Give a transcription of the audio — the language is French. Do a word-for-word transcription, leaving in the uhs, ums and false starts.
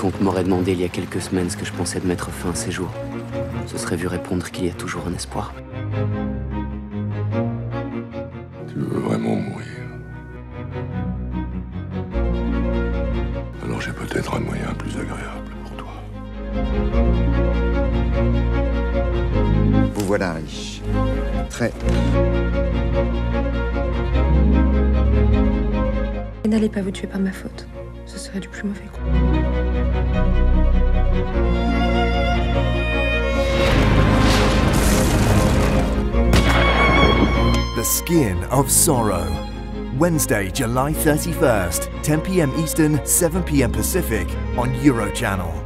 quiconque m'aurait demandé il y a quelques semaines ce que je pensais de mettre fin à ces jours se serait vu répondre qu'il y a toujours un espoir. Tu veux vraiment mourir? Alors j'ai peut-être un moyen plus agréable pour toi. Vous voilà riche. Très. N'allez pas vous tuer par ma faute. Ce serait du plus mauvais coup. The Skin of Sorrow. Wednesday, July thirty-first, ten p m Eastern, seven p m Pacific on Eurochannel.